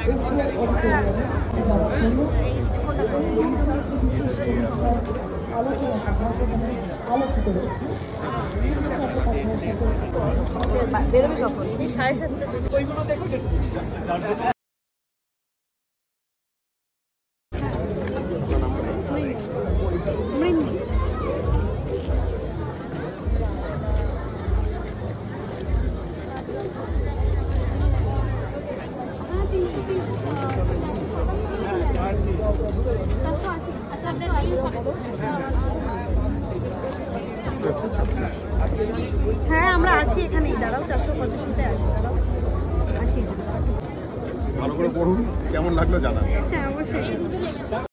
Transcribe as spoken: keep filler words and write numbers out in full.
বেরোবি কখন? সাড়ে সাতটা। হ্যাঁ আমরা আছি এখানেই, দাঁড়াও চারশো পঁচাশিতে আছি, দাঁড়াও আছি। ভালো করে পড়ুন, কেমন লাগলো জানান। হ্যাঁ অবশ্যই।